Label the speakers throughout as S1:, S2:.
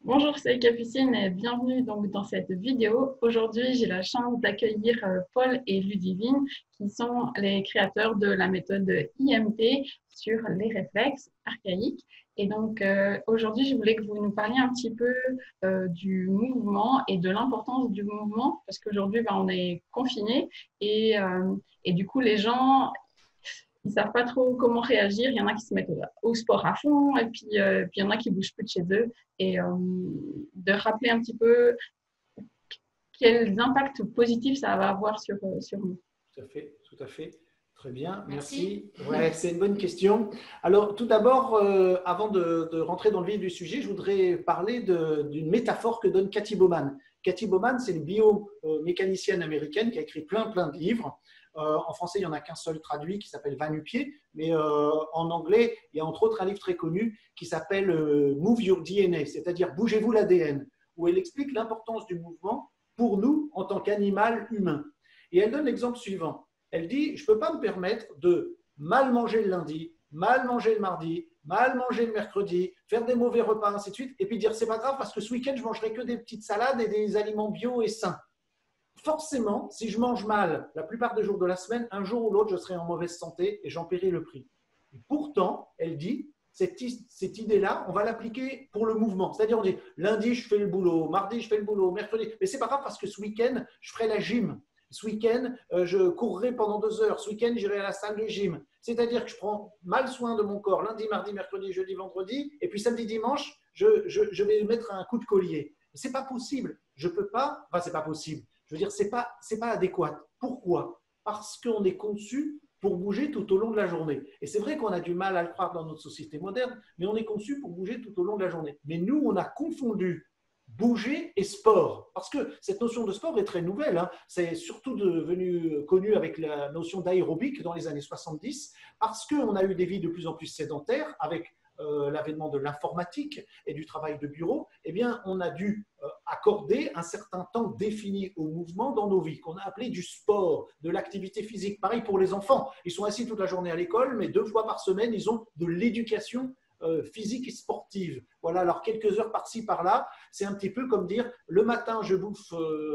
S1: Bonjour, c'est Capucine et bienvenue donc dans cette vidéo. Aujourd'hui, j'ai la chance d'accueillir Paul et Ludivine qui sont les créateurs de la méthode IMT sur les réflexes archaïques. Et donc aujourd'hui, je voulais que vous nous parliez un petit peu du mouvement et de l'importance du mouvement parce qu'aujourd'hui, on est confinés et du coup, les gens ils savent pas trop comment réagir. Il y en a qui se mettent au sport à fond et puis il y en a qui bougent plus de chez eux. Et de rappeler un petit peu quels impacts positifs ça va avoir sur nous.
S2: Tout à fait, tout à fait. Très bien,
S3: Merci.
S2: merci. Ouais, c'est une bonne question. Alors, tout d'abord, avant de rentrer dans le vif du sujet, je voudrais parler d'une métaphore que donne Cathy Bowman. Cathy Bowman, c'est une biomécanicienne américaine qui a écrit plein de livres. En français, il n'y en a qu'un seul traduit qui s'appelle Va nu-pieds, mais en anglais, il y a entre autres un livre très connu qui s'appelle Move Your DNA, c'est-à-dire Bougez-vous l'ADN, où elle explique l'importance du mouvement pour nous en tant qu'animal humain. Et elle donne l'exemple suivant. Elle dit, je ne peux pas me permettre de mal manger le lundi, mal manger le mardi, mal manger le mercredi, faire des mauvais repas, ainsi de suite, et puis dire, c'est pas grave parce que ce week-end, je mangerai que des petites salades et des aliments bio et sains. Forcément, si je mange mal la plupart des jours de la semaine, un jour ou l'autre, je serai en mauvaise santé et j'en paierai le prix. Et pourtant, elle dit, cette idée-là, on va l'appliquer pour le mouvement. C'est-à-dire, on dit, lundi, je fais le boulot, mardi, je fais le boulot, mercredi. Mais ce n'est pas grave parce que ce week-end, je ferai la gym. Ce week-end, je courrai pendant 2 heures. Ce week-end, j'irai à la salle de gym. C'est-à-dire que je prends mal soin de mon corps lundi, mardi, mercredi, jeudi, vendredi. Et puis samedi, dimanche, je vais mettre un coup de collier. Ce n'est pas possible. Je ne peux pas. Enfin, ce n'est pas possible. Je veux dire, ce n'est pas adéquat. Pourquoi? Parce qu'on est conçu pour bouger tout au long de la journée. Et c'est vrai qu'on a du mal à le croire dans notre société moderne, mais on est conçu pour bouger tout au long de la journée. Mais nous, on a confondu bouger et sport. Parce que cette notion de sport est très nouvelle. Hein. C'est surtout devenu connu avec la notion d'aérobic dans les années 70, parce qu'on a eu des vies de plus en plus sédentaires avec l'avènement de l'informatique et du travail de bureau. Eh bien, on a dû accorder un certain temps défini au mouvement dans nos vies, qu'on a appelé du sport, de l'activité physique. Pareil pour les enfants. Ils sont assis toute la journée à l'école, mais 2 fois par semaine, ils ont de l'éducation physique et sportive. Voilà, alors quelques heures par-ci, par-là, c'est un petit peu comme dire, le matin, je bouffe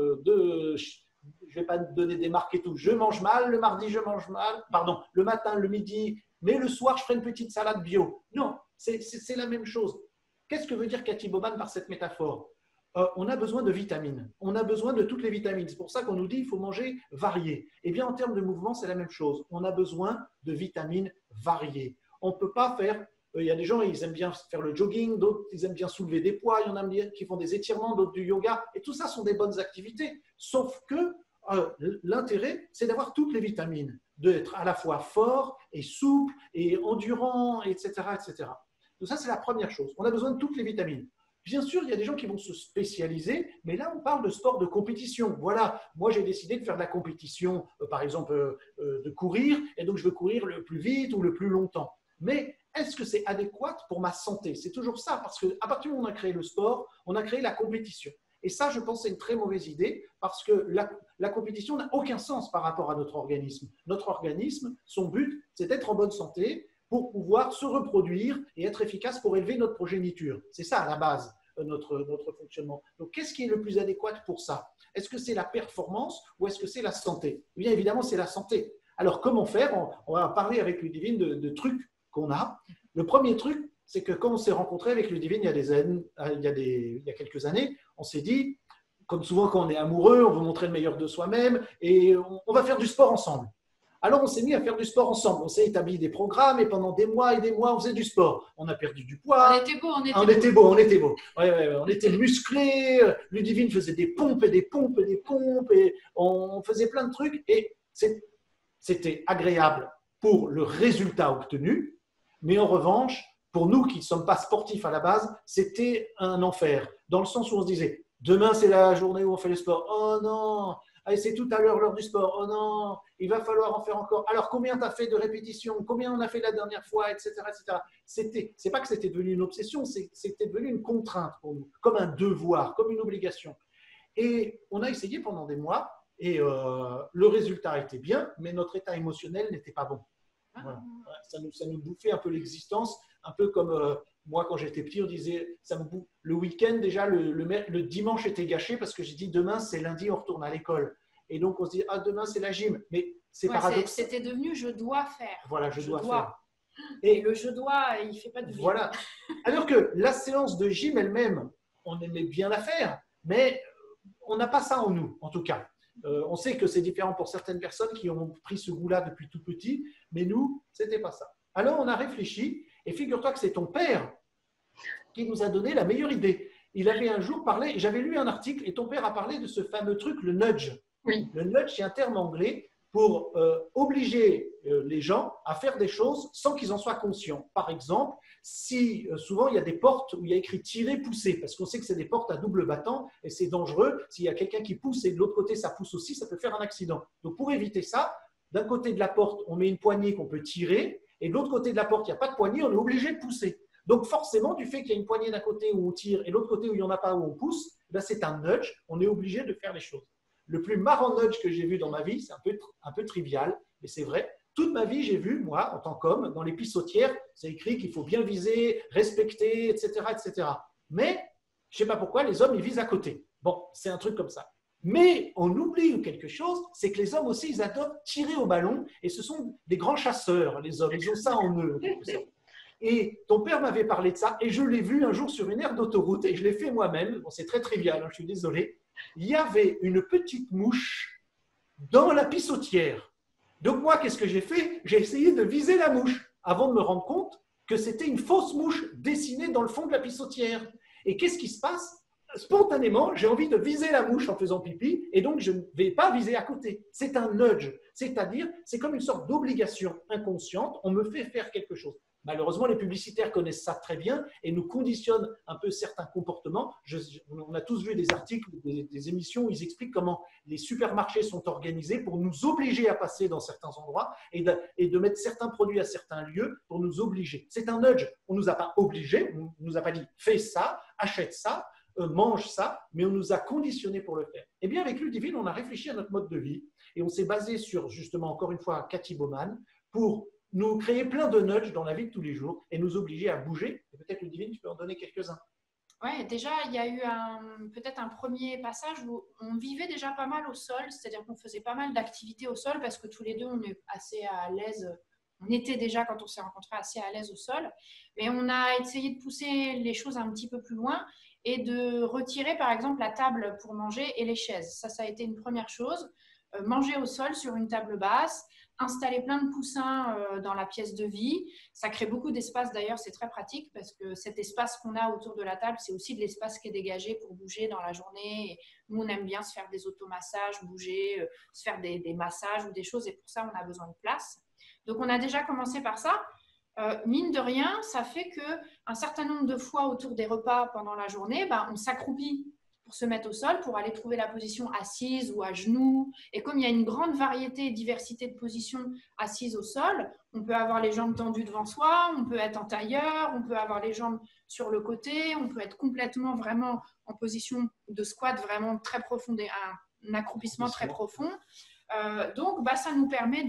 S2: je ne vais pas donner des marques et tout, je mange mal, le mardi, je mange mal, pardon, le matin, le midi, mais le soir, je ferai une petite salade bio. Non, c'est la même chose. Qu'est-ce que veut dire Cathy Bowman par cette métaphore? On a besoin de vitamines. On a besoin de toutes les vitamines. C'est pour ça qu'on nous dit qu'il faut manger varié. Eh bien, en termes de mouvement, c'est la même chose. On a besoin de vitamines variées. On ne peut pas faire… Il y a des gens, ils aiment bien faire le jogging, d'autres, ils aiment bien soulever des poids, il y en a qui font des étirements, d'autres du yoga. Et tout ça sont des bonnes activités. Sauf que l'intérêt, c'est d'avoir toutes les vitamines, d'être à la fois fort et souple et endurant, etc., etc. Donc ça, c'est la première chose. On a besoin de toutes les vitamines. Bien sûr, il y a des gens qui vont se spécialiser, mais là, on parle de sport de compétition. Voilà, moi, j'ai décidé de faire de la compétition, par exemple, de courir, et donc je veux courir le plus vite ou le plus longtemps. Mais est-ce que c'est adéquat pour ma santé? C'est toujours ça, parce qu'à partir du moment où on a créé le sport, on a créé la compétition. Et ça, je pense, c'est une très mauvaise idée, parce que la compétition n'a aucun sens par rapport à notre organisme. Notre organisme, son but, c'est d'être en bonne santé, pour pouvoir se reproduire et être efficace pour élever notre progéniture. C'est ça à la base, notre fonctionnement. Donc, qu'est-ce qui est le plus adéquat pour ça? Est-ce que c'est la performance ou est-ce que c'est la santé? Bien évidemment, c'est la santé. Alors, comment faire? On va parler avec Ludivine de trucs qu'on a. Le premier truc, c'est que quand on s'est rencontré avec Ludivine il y a quelques années, on s'est dit, comme souvent quand on est amoureux, on veut montrer le meilleur de soi-même et on va faire du sport ensemble. Alors, on s'est mis à faire du sport ensemble. On s'est établi des programmes et pendant des mois et des mois, on faisait du sport. On a perdu du poids.
S3: On était beau, on était beau.
S2: On était beau. Ouais, on était musclés. Ludivine faisait des pompes et des pompes et des pompes. Et on faisait plein de trucs. Et c'était agréable pour le résultat obtenu. Mais en revanche, pour nous qui ne sommes pas sportifs à la base, c'était un enfer. Dans le sens où on se disait, demain, c'est la journée où on fait le sport. Oh non! Allez, c'est tout à l'heure du sport. Oh non, il va falloir en faire encore. Alors, combien tu as fait de répétitions? Combien on a fait la dernière fois, etc., etc. C'est pas que c'était devenu une obsession, c'était devenu une contrainte pour nous, comme un devoir, comme une obligation. Et on a essayé pendant des mois et le résultat était bien, mais notre état émotionnel n'était pas bon. Voilà. Ça nous bouffait un peu l'existence, un peu comme moi, quand j'étais petit, on disait, le week-end, déjà, le dimanche était gâché parce que j'ai dit, demain, c'est lundi, on retourne à l'école. Et donc, on se dit, ah, demain, c'est la gym. Mais c'est paradoxal.
S3: C'était devenu je dois faire.
S2: Voilà, je dois faire.
S3: Et le je dois, il ne fait pas de vie.
S2: Voilà. Alors que la séance de gym elle-même, on aimait bien la faire, mais on n'a pas ça en nous, en tout cas. On sait que c'est différent pour certaines personnes qui ont pris ce goût-là depuis tout petit, mais nous, ce n'était pas ça. Alors, on a réfléchi, et figure-toi que c'est ton père qui nous a donné la meilleure idée. Il avait un jour parlé, j'avais lu un article, et ton père a parlé de ce fameux truc, le nudge.
S1: Oui.
S2: Le nudge, c'est un terme anglais pour obliger les gens à faire des choses sans qu'ils en soient conscients. Par exemple, si souvent il y a des portes où il y a écrit tirer, pousser, parce qu'on sait que c'est des portes à double battant et c'est dangereux. S'il y a quelqu'un qui pousse et de l'autre côté ça pousse aussi, ça peut faire un accident. Donc pour éviter ça, d'un côté de la porte, on met une poignée qu'on peut tirer et de l'autre côté de la porte, il n'y a pas de poignée, on est obligé de pousser. Donc forcément, du fait qu'il y a une poignée d'un côté où on tire et l'autre côté où il n'y en a pas où on pousse, ben c'est un nudge, on est obligé de faire les choses. Le plus marrant nudge que j'ai vu dans ma vie, c'est un peu trivial, mais c'est vrai. Toute ma vie, j'ai vu, moi, en tant qu'homme, dans les pissotières, c'est écrit qu'il faut bien viser, respecter, etc., etc. Mais, je ne sais pas pourquoi, les hommes, ils visent à côté. Bon, c'est un truc comme ça. Mais on oublie quelque chose, c'est que les hommes aussi, ils adorent tirer au ballon, et ce sont des grands chasseurs, les hommes. Ils ont ça en eux. Et ton père m'avait parlé de ça, et je l'ai vu un jour sur une aire d'autoroute, et je l'ai fait moi-même. Bon, c'est très trivial, hein, je suis désolé. Il y avait une petite mouche dans la pissotière. Donc moi, qu'est-ce que j'ai fait? J'ai essayé de viser la mouche avant de me rendre compte que c'était une fausse mouche dessinée dans le fond de la pissotière. Et qu'est-ce qui se passe? Spontanément, j'ai envie de viser la mouche en faisant pipi et donc je ne vais pas viser à côté. C'est un nudge, c'est-à-dire c'est comme une sorte d'obligation inconsciente, on me fait faire quelque chose. Malheureusement, les publicitaires connaissent ça très bien et nous conditionnent un peu certains comportements. On a tous vu des articles, des émissions où ils expliquent comment les supermarchés sont organisés pour nous obliger à passer dans certains endroits et de mettre certains produits à certains lieux pour nous obliger. C'est un nudge. On ne nous a pas obligés, on ne nous a pas dit « fais ça, achète ça ». Mange ça, mais on nous a conditionnés pour le faire. Eh bien, avec Ludivine, on a réfléchi à notre mode de vie et on s'est basé sur, justement, encore une fois, Cathy Bowman pour nous créer plein de nudges dans la vie de tous les jours et nous obliger à bouger. Et peut-être, Ludivine, tu peux en donner quelques-uns.
S3: Oui, déjà, il y a eu peut-être un premier passage où on vivait déjà pas mal au sol, c'est-à-dire qu'on faisait pas mal d'activités au sol parce que tous les deux, on est assez à l'aise. On était déjà, quand on s'est rencontrés, assez à l'aise au sol. Mais on a essayé de pousser les choses un petit peu plus loin et de retirer, par exemple, la table pour manger et les chaises. Ça a été une première chose. Manger au sol sur une table basse, installer plein de coussins dans la pièce de vie. Ça crée beaucoup d'espace d'ailleurs, c'est très pratique parce que cet espace qu'on a autour de la table, c'est aussi de l'espace qui est dégagé pour bouger dans la journée. Et nous, on aime bien se faire des automassages, bouger, se faire des massages ou des choses et pour ça, on a besoin de place. Donc, on a déjà commencé par ça. Mine de rien, ça fait qu'un certain nombre de fois autour des repas pendant la journée, on s'accroupit pour se mettre au sol, pour aller trouver la position assise ou à genoux. Et comme il y a une grande variété et diversité de positions assises au sol, on peut avoir les jambes tendues devant soi, on peut être en tailleur, on peut avoir les jambes sur le côté, on peut être complètement vraiment en position de squat vraiment très profond, un accroupissement très profond. Donc, ça nous permet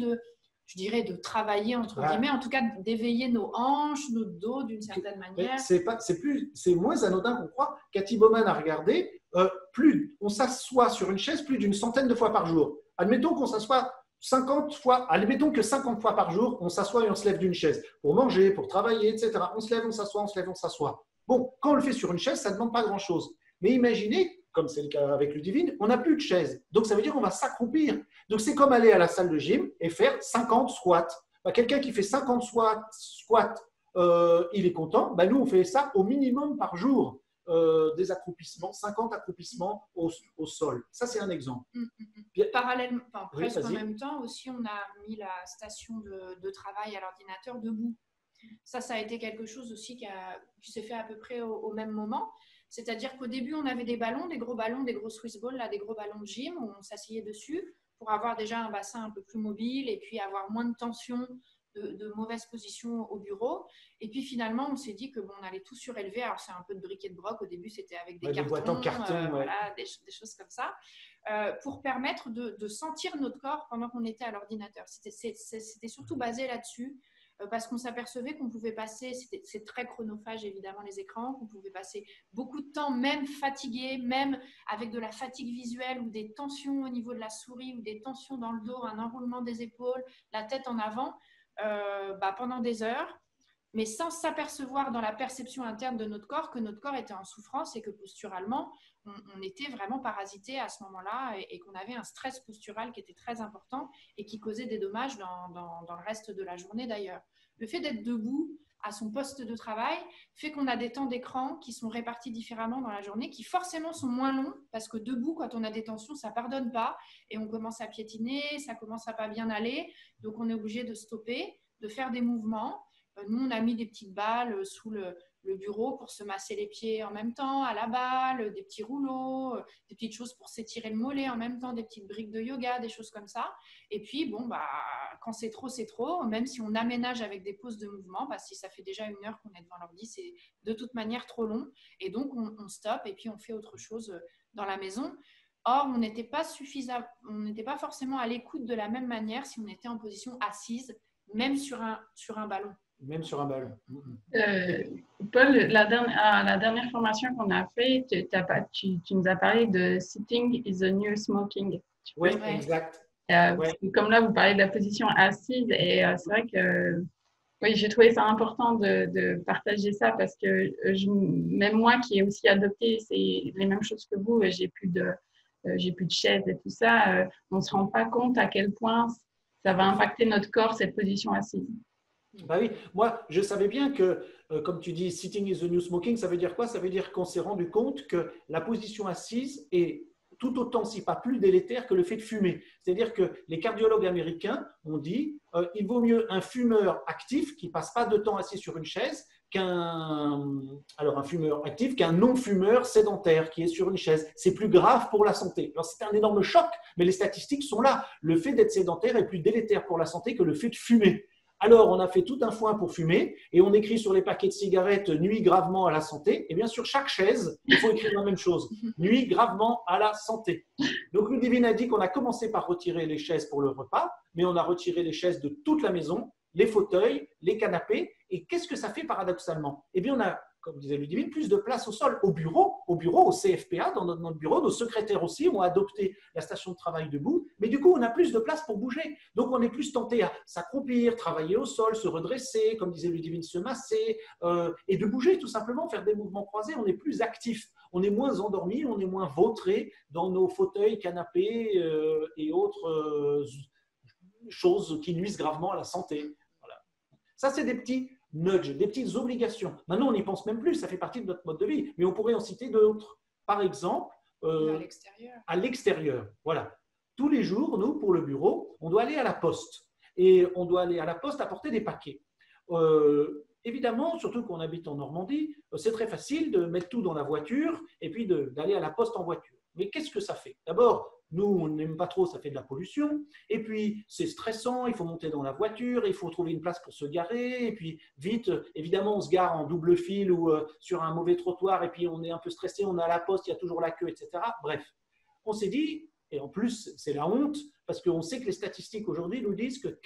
S3: de travailler, entre guillemets, en tout cas d'éveiller nos hanches, notre dos d'une certaine manière.
S2: C'est moins anodin qu'on croit. Cathy Bowman a regardé, on s'assoit sur une chaise plus d'une centaine de fois par jour. Admettons qu'on s'assoit 50 fois, admettons que 50 fois par jour, on s'assoit et on se lève d'une chaise pour manger, pour travailler, etc. On se lève, on s'assoit, on se lève, on s'assoit. Bon, quand on le fait sur une chaise, ça ne demande pas grand-chose. Mais imaginez, comme c'est le cas avec Ludivine, on n'a plus de chaise. Donc, ça veut dire qu'on va s'accroupir. Donc, c'est comme aller à la salle de gym et faire 50 squats. Quelqu'un qui fait 50 squats, il est content. Nous, on fait ça au minimum par jour, des accroupissements, 50 accroupissements au sol. Ça, c'est un exemple.
S3: Parallèlement, presque en même temps, aussi, on a mis la station de travail à l'ordinateur debout. Ça a été quelque chose aussi qui s'est fait à peu près au même moment. C'est-à-dire qu'au début, on avait des ballons, des gros Swiss balls, des gros ballons de gym où on s'asseyait dessus pour avoir déjà un bassin un peu plus mobile et puis avoir moins de tension, de mauvaise position au bureau. Et puis finalement, on s'est dit que on allait tout surélever. Alors, c'est un peu de briquet de broc. Au début, c'était avec des cartons,
S2: boîtes en carton,
S3: voilà, des choses comme ça, pour permettre de sentir notre corps pendant qu'on était à l'ordinateur. C'était surtout basé là-dessus. parce qu'on s'apercevait qu'on pouvait passer, c'est très chronophage évidemment les écrans, qu'on pouvait passer beaucoup de temps, même fatigué, même avec de la fatigue visuelle ou des tensions au niveau de la souris ou des tensions dans le dos, un enroulement des épaules, la tête en avant, pendant des heures, mais sans s'apercevoir dans la perception interne de notre corps que notre corps était en souffrance et que posturalement, on était vraiment parasité à ce moment-là et qu'on avait un stress postural qui était très important et qui causait des dommages dans le reste de la journée d'ailleurs. Le fait d'être debout à son poste de travail fait qu'on a des temps d'écran qui sont répartis différemment dans la journée, qui forcément sont moins longs parce que debout, quand on a des tensions, ça ne pardonne pas et on commence à piétiner, ça commence à pas bien aller, donc on est obligé de stopper, de faire des mouvements. Nous, on a mis des petites balles sous le bureau pour se masser les pieds en même temps, à la balle, des petits rouleaux, des petites choses pour s'étirer le mollet en même temps, des petites briques de yoga, des choses comme ça. Et puis, quand c'est trop, c'est trop. Même si on aménage avec des pauses de mouvement, si ça fait déjà 1 heure qu'on est devant l'ordi, c'est de toute manière trop long. Et donc, on stoppe et puis on fait autre chose dans la maison. Or, on n'était pas forcément à l'écoute de la même manière si on était en position assise, même sur un ballon.
S2: Même sur un ballon.
S1: Paul, la dernière formation qu'on a fait, tu nous as parlé de sitting is the new smoking.
S2: Oui, exact.
S1: Comme là, vous parlez de la position assise et c'est vrai que oui, j'ai trouvé ça important de partager ça parce que même moi qui ai aussi adopté les mêmes choses que vous, j'ai plus de chaise et tout ça, on ne se rend pas compte à quel point ça va impacter notre corps, cette position assise.
S2: Bah oui, moi je savais bien que, comme tu dis, sitting is the new smoking, ça veut dire quoi? Ça veut dire qu'on s'est rendu compte que la position assise est tout autant, si pas plus délétère que le fait de fumer. C'est-à-dire que les cardiologues américains ont dit il vaut mieux un fumeur actif qui passe pas de temps assis sur une chaise qu'un fumeur actif qu'un non-fumeur sédentaire qui est sur une chaise. C'est plus grave pour la santé. Alors c'est un énorme choc, mais les statistiques sont là. Le fait d'être sédentaire est plus délétère pour la santé que le fait de fumer. Alors, on a fait tout un foin pour fumer et on écrit sur les paquets de cigarettes « nuit gravement à la santé ». Et bien, sur chaque chaise, il faut écrire la même chose « nuit gravement à la santé ». Donc, Ludivine a dit qu'on a commencé par retirer les chaises pour le repas, mais on a retiré les chaises de toute la maison, les fauteuils, les canapés. Et qu'est-ce que ça fait paradoxalement? Eh bien, on a, comme disait Ludivine, plus de place au sol, au bureau, au CFPA, dans notre bureau. Nos secrétaires aussi ont adopté la station de travail debout. Mais du coup, on a plus de place pour bouger. Donc, on est plus tenté à s'accroupir, travailler au sol, se redresser, comme disait Ludivine, se masser et de bouger tout simplement, faire des mouvements croisés. On est plus actif, on est moins endormi, on est moins vautré dans nos fauteuils, canapés et autres choses qui nuisent gravement à la santé. Voilà. Ça, c'est des petits nudge, des petites obligations. Maintenant, on n'y pense même plus, ça fait partie de notre mode de vie, mais on pourrait en citer d'autres. Par exemple, à l'extérieur. Voilà. Tous les jours, nous, pour le bureau, on doit aller à la poste. Et on doit aller à la poste apporter des paquets. Évidemment, surtout qu'on habite en Normandie, c'est très facile de mettre tout dans la voiture et puis d'aller à la poste en voiture. Mais qu'est-ce que ça fait? D'abord, nous, on n'aime pas trop, ça fait de la pollution. Et puis, c'est stressant, il faut monter dans la voiture, il faut trouver une place pour se garer. Et puis, vite, évidemment, on se gare en double fil ou sur un mauvais trottoir. Et puis, on est un peu stressé, on est à la poste, il y a toujours la queue, etc. Bref, on s'est dit, et en plus, c'est la honte, parce qu'on sait que les statistiques aujourd'hui nous disent que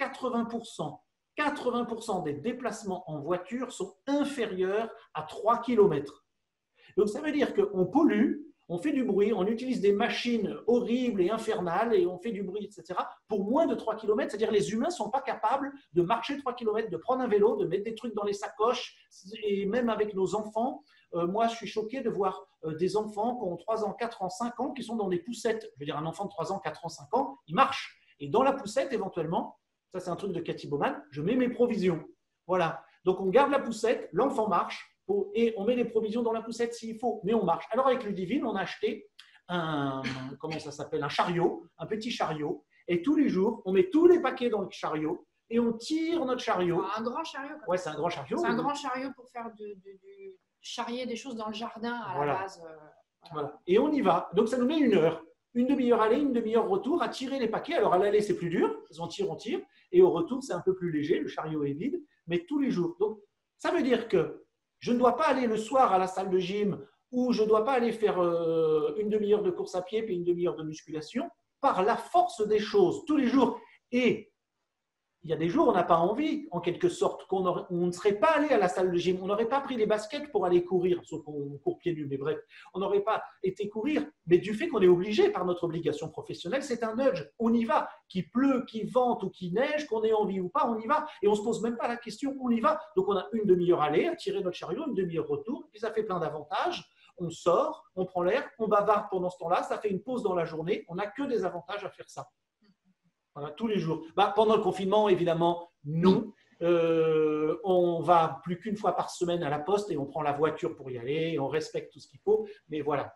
S2: 80% des déplacements en voiture sont inférieurs à 3 km. Donc, ça veut dire qu'on pollue, on fait du bruit, on utilise des machines horribles et infernales et on fait du bruit, etc. pour moins de 3 km. C'est-à-dire que les humains ne sont pas capables de marcher 3 km, de prendre un vélo, de mettre des trucs dans les sacoches. Et même avec nos enfants, moi, je suis choqué de voir des enfants qui ont 3 ans, 4 ans, 5 ans qui sont dans des poussettes. Je veux dire, un enfant de 3 ans, 4 ans, 5 ans, il marche. Et dans la poussette, éventuellement, ça c'est un truc de Cathy Bowman, je mets mes provisions. Voilà. Donc, on garde la poussette, l'enfant marche. Et on met les provisions dans la poussette s'il faut, mais on marche. Alors avec Ludivine, on a acheté un chariot, un petit chariot, et tous les jours, on met tous les paquets dans le chariot et on tire notre chariot.
S3: Un grand chariot.
S2: Ouais, c'est un grand chariot.
S3: C'est un grand chariot pour faire charrier des choses dans le jardin à la base.
S2: Voilà. Et on y va. Donc ça nous met 1 heure. Une demi-heure aller, une demi-heure retour à tirer les paquets. Alors à l'aller, c'est plus dur, on tire. Et au retour, c'est un peu plus léger, le chariot est vide, mais tous les jours. Donc ça veut dire que je ne dois pas aller le soir à la salle de gym ou je ne dois pas aller faire une demi-heure de course à pied puis une demi-heure de musculation. Par la force des choses, tous les jours. Et il y a des jours où on n'a pas envie, en quelque sorte, on ne serait pas allé à la salle de gym, on n'aurait pas pris les baskets pour aller courir, sauf qu'on court pieds nus, mais bref, on n'aurait pas été courir, mais du fait qu'on est obligé par notre obligation professionnelle, c'est un nudge, on y va, qu'il pleut, qu'il vente ou qu'il neige, qu'on ait envie ou pas, on y va, et on ne se pose même pas la question, on y va. Donc on a une demi-heure aller, à tirer notre chariot, une demi-heure retour, puis ça fait plein d'avantages, on sort, on prend l'air, on bavarde pendant ce temps-là, ça fait une pause dans la journée, on n'a que des avantages à faire ça. Voilà, tous les jours. Pendant le confinement, évidemment, non. On va plus qu'une fois par semaine à la poste et on prend la voiture pour y aller. On respecte tout ce qu'il faut. Mais voilà.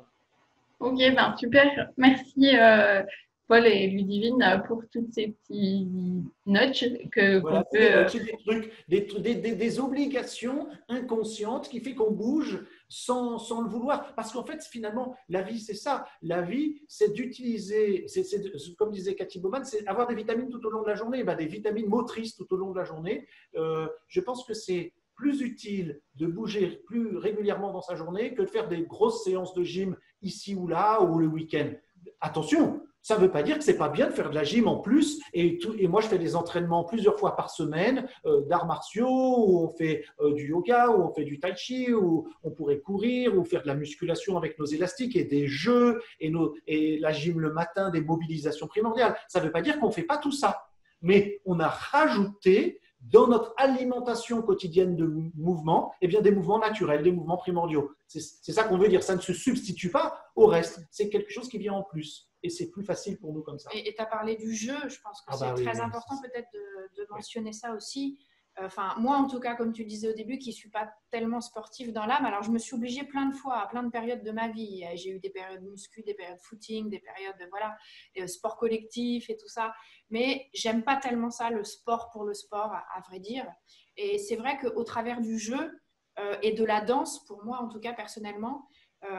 S1: Ok, super. Merci Paul et Ludivine pour tous ces petits nudges
S2: voilà,
S1: qu'on peut…
S2: des trucs, des obligations inconscientes qui fait qu'on bouge sans le vouloir. Parce qu'en fait, finalement, la vie, c'est ça. La vie, c'est d'utiliser, comme disait Cathy Bowman, c'est avoir des vitamines tout au long de la journée, des vitamines motrices tout au long de la journée. Je pense que c'est plus utile de bouger plus régulièrement dans sa journée que de faire des grosses séances de gym ici ou là ou le week-end. Attention, ça ne veut pas dire que ce n'est pas bien de faire de la gym en plus. Et moi, je fais des entraînements plusieurs fois par semaine d'arts martiaux, où on fait du yoga, où on fait du tai chi, où on pourrait courir, ou faire de la musculation avec nos élastiques et des jeux, et la gym le matin, des mobilisations primordiales. Ça ne veut pas dire qu'on ne fait pas tout ça. Mais on a rajouté dans notre alimentation quotidienne de mouvements, des mouvements naturels, des mouvements primordiaux. C'est ça qu'on veut dire. Ça ne se substitue pas au reste. C'est quelque chose qui vient en plus. Et c'est plus facile pour nous comme ça.
S3: Et tu as parlé du jeu. Je pense que c'est très important peut-être de mentionner ça aussi. Moi, en tout cas, comme tu disais au début, qui ne suis pas tellement sportive dans l'âme, alors je me suis obligée plein de fois, à plein de périodes de ma vie. J'ai eu des périodes muscu, des périodes footing, des périodes sport collectif et tout ça. Mais j'aime pas tellement ça, le sport pour le sport, à vrai dire. Et c'est vrai qu'au travers du jeu et de la danse, pour moi, en tout cas, personnellement,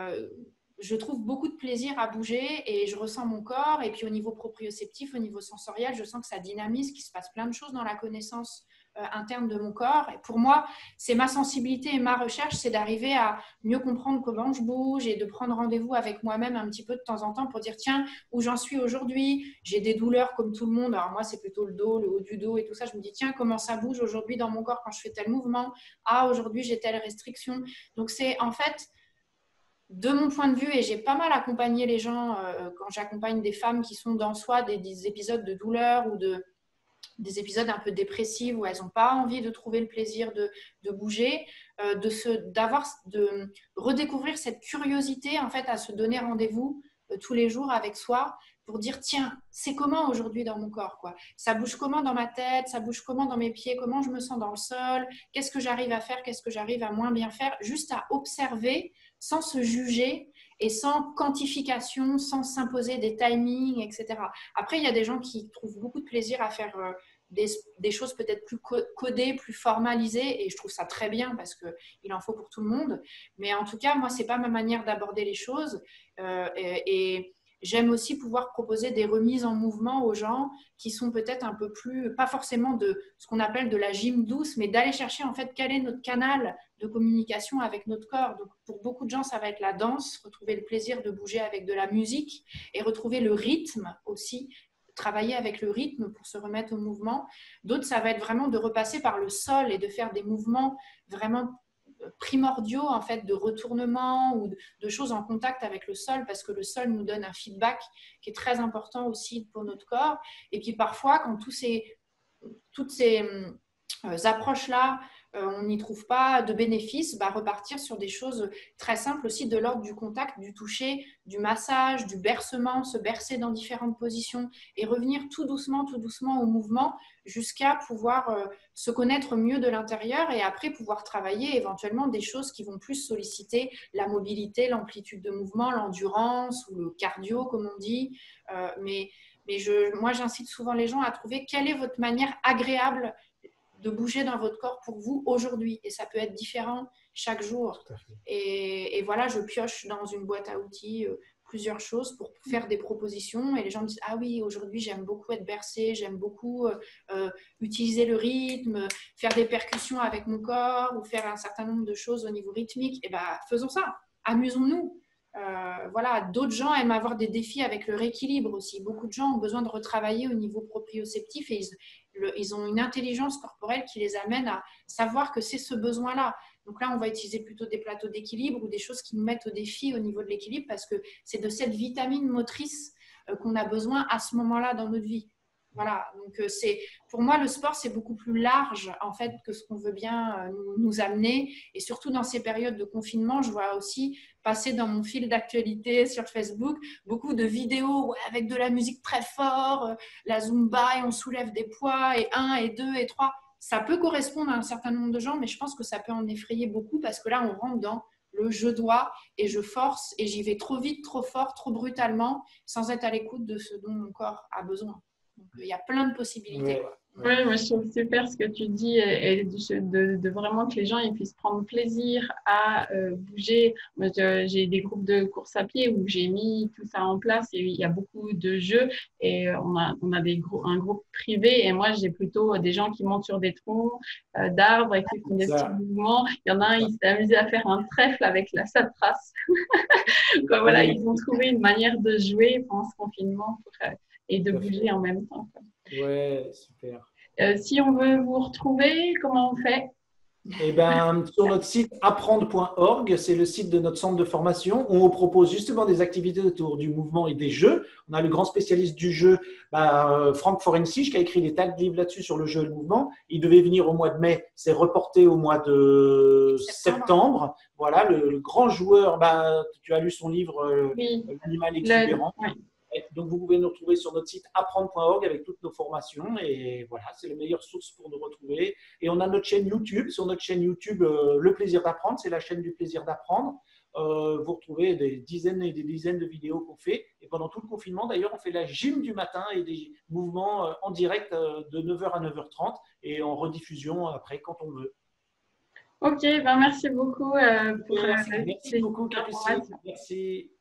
S3: je trouve beaucoup de plaisir à bouger et je ressens mon corps. Et puis au niveau proprioceptif, au niveau sensoriel, je sens que ça dynamise, qu'il se passe plein de choses dans la connaissance interne de mon corps. Et pour moi, c'est ma sensibilité et ma recherche, c'est d'arriver à mieux comprendre comment je bouge et de prendre rendez-vous avec moi-même un petit peu de temps en temps pour dire tiens, où j'en suis aujourd'hui, j'ai des douleurs comme tout le monde. Alors moi, c'est plutôt le dos, le haut du dos et tout ça. Je me dis tiens, comment ça bouge aujourd'hui dans mon corps quand je fais tel mouvement? Ah, aujourd'hui, j'ai telle restriction. Donc c'est en fait… De mon point de vue, et j'ai pas mal accompagné les gens quand j'accompagne des femmes qui sont dans soit des épisodes de douleur ou des épisodes un peu dépressifs où elles n'ont pas envie de trouver le plaisir de bouger, de redécouvrir cette curiosité en fait à se donner rendez-vous tous les jours avec soi pour dire tiens, c'est comment aujourd'hui dans mon corps quoi. Ça bouge comment dans ma tête, ça bouge comment dans mes pieds, comment je me sens dans le sol, qu'est-ce que j'arrive à faire, qu'est-ce que j'arrive à moins bien faire, juste à observer sans se juger et sans quantification, sans s'imposer des timings, etc. Après, il y a des gens qui trouvent beaucoup de plaisir à faire des choses peut-être plus codées, plus formalisées, et je trouve ça très bien parce qu'il en faut pour tout le monde. Mais en tout cas, moi, ce n'est pas ma manière d'aborder les choses. Et j'aime aussi pouvoir proposer des remises en mouvement aux gens qui sont peut-être un peu plus, pas forcément de ce qu'on appelle de la gym douce, mais d'aller chercher en fait quel est notre canal de communication avec notre corps. Donc pour beaucoup de gens, ça va être la danse, retrouver le plaisir de bouger avec de la musique et retrouver le rythme aussi, travailler avec le rythme pour se remettre au mouvement. D'autres, ça va être vraiment de repasser par le sol et de faire des mouvements vraiment primordiaux en fait de retournement ou de choses en contact avec le sol parce que le sol nous donne un feedback qui est très important aussi pour notre corps. Et puis parfois quand toutes ces approches-là on n'y trouve pas de bénéfices, repartir sur des choses très simples aussi de l'ordre du contact, du toucher, du massage, du bercement, se bercer dans différentes positions et revenir tout doucement au mouvement jusqu'à pouvoir se connaître mieux de l'intérieur et après pouvoir travailler éventuellement des choses qui vont plus solliciter la mobilité, l'amplitude de mouvement, l'endurance ou le cardio comme on dit. Mais moi j'incite souvent les gens à trouver quelle est votre manière agréable de bouger dans votre corps pour vous aujourd'hui. Et ça peut être différent chaque jour. Et voilà, je pioche dans une boîte à outils plusieurs choses pour faire des propositions. Et les gens me disent, ah oui, aujourd'hui, j'aime beaucoup être bercée, j'aime beaucoup utiliser le rythme, faire des percussions avec mon corps ou faire un certain nombre de choses au niveau rythmique. Et faisons ça, amusons-nous. Voilà, d'autres gens aiment avoir des défis avec le rééquilibre aussi. Beaucoup de gens ont besoin de retravailler au niveau proprioceptif et ils ont une intelligence corporelle qui les amène à savoir que c'est ce besoin-là. Donc là, on va utiliser plutôt des plateaux d'équilibre ou des choses qui nous mettent au défi au niveau de l'équilibre parce que c'est de cette vitamine motrice qu'on a besoin à ce moment-là dans notre vie. Voilà, donc pour moi, le sport, c'est beaucoup plus large en fait que ce qu'on veut bien nous amener. Et surtout dans ces périodes de confinement, je vois aussi passer dans mon fil d'actualité sur Facebook beaucoup de vidéos avec de la musique très fort, la Zumba et on soulève des poids et 1 et 2 et 3. Ça peut correspondre à un certain nombre de gens, mais je pense que ça peut en effrayer beaucoup parce que là, on rentre dans le je dois et je force et j'y vais trop vite, trop fort, trop brutalement sans être à l'écoute de ce dont mon corps a besoin. Donc, il y a plein de possibilités.
S1: Oui, moi je trouve super ce que tu dis et de vraiment que les gens ils puissent prendre plaisir à bouger. Moi, j'ai des groupes de course à pied où j'ai mis tout ça en place et il y a beaucoup de jeux et on a un groupe privé et moi j'ai plutôt des gens qui montent sur des troncs d'arbres et qui font des petits mouvements. Il y en a un, il s'est amusé à faire un trèfle avec sa trace. Voilà, ils ont trouvé une manière de jouer pendant ce confinement et de bouger en même temps.
S2: Ouais, super.
S1: Si on veut vous retrouver, comment on fait?
S2: Eh ben, sur notre site apprendre.org, c'est le site de notre centre de formation, où on propose justement des activités autour du mouvement et des jeux. On a le grand spécialiste du jeu, Franck Forensic, qui a écrit des tas de livres là-dessus sur le jeu et le mouvement. Il devait venir au mois de mai, c'est reporté au mois de septembre. Voilà, le grand joueur, tu as lu son livre,
S1: oui.
S2: L'animal exubérant.
S1: Oui.
S2: Donc, vous pouvez nous retrouver sur notre site apprendre.org avec toutes nos formations. Et voilà, c'est la meilleure source pour nous retrouver. Et on a notre chaîne YouTube. Sur notre chaîne YouTube, Le Plaisir d'apprendre, c'est la chaîne du plaisir d'apprendre. Vous retrouvez des dizaines et des dizaines de vidéos qu'on fait. Et pendant tout le confinement, d'ailleurs, on fait la gym du matin et des mouvements en direct de 9h à 9h30 et en rediffusion après quand on veut.
S1: Ok, merci beaucoup.
S2: Merci beaucoup, Capucine. Merci.